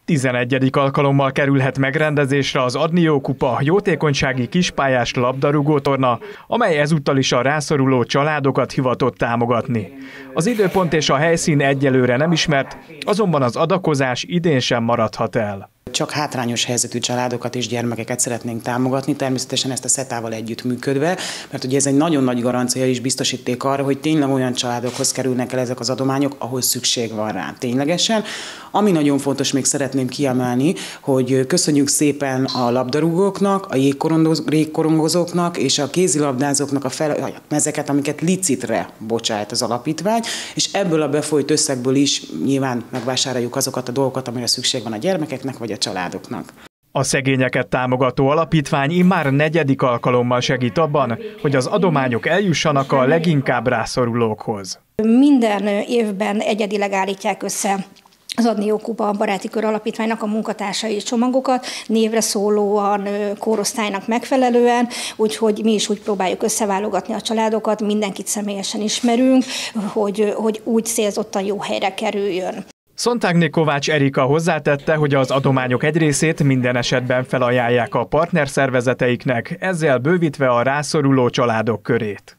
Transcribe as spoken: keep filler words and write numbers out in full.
tizenegyedik alkalommal kerülhet megrendezésre az Adnió Kupa jótékonysági kispályás labdarúgótorna, amely ezúttal is a rászoruló családokat hivatott támogatni. Az időpont és a helyszín egyelőre nem ismert, azonban az adakozás idén sem maradhat el. Csak hátrányos helyzetű családokat és gyermekeket szeretnénk támogatni, természetesen ezt a szetával együtt működve, mert ugye ez egy nagyon nagy garancia és biztosíték arra, hogy tényleg olyan családokhoz kerülnek el ezek az adományok, ahol szükség van rá ténylegesen. Ami nagyon fontos, még szeretném kiemelni, hogy köszönjük szépen a labdarúgóknak, a jégkorongozóknak és a kézilabdázóknak a fel, mezeket, amiket licitre bocsát az alapítvány, és ebből a befolyt összegből is nyilván megvásároljuk azokat a dolgokat, amire szükség van a gyermekeknek vagy a családoknak. A szegényeket támogató alapítvány immár negyedik alkalommal segít abban, hogy az adományok eljussanak a leginkább rászorulókhoz. Minden évben egyedileg állítják össze az Adnió Kupa Baráti Kör Alapítványnak a munkatársai csomagokat, névre szólóan, korosztálynak megfelelően, úgyhogy mi is úgy próbáljuk összeválogatni a családokat, mindenkit személyesen ismerünk, hogy, hogy úgy célzottan jó helyre kerüljön. Szontágné Kovács Erika hozzátette, hogy az adományok egy részét minden esetben felajánlják a partnerszervezeteiknek, ezzel bővítve a rászoruló családok körét.